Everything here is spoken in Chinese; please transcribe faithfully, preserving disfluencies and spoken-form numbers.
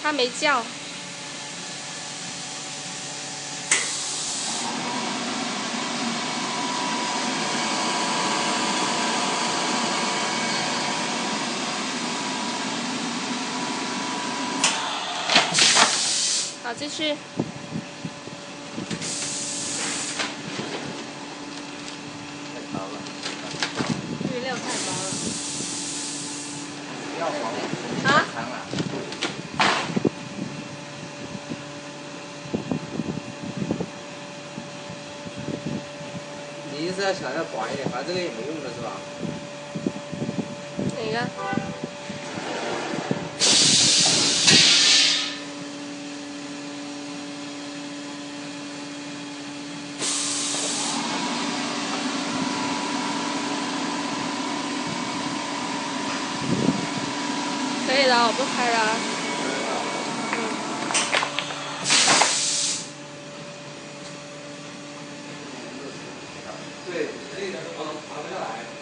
它没叫。好，继续。 太薄了。 预料太薄了。 不要薄。 啊？ 长了。你意思要想要薄一点，反正这个也没用的是吧？ 哪个？可以了，我不拍了。嗯。 对，这个都爬爬不下来。